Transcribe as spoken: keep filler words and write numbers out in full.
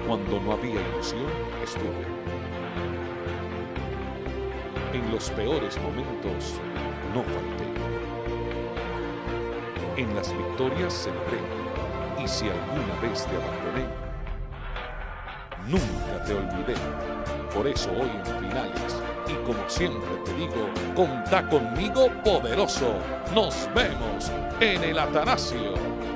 Cuando no había ilusión, estuve. En los peores momentos, no falté. En las victorias celebré, y si alguna vez te abandoné, nunca te olvidé. Por eso hoy en finales, y como siempre te digo, contá conmigo poderoso. Nos vemos en el Atanasio.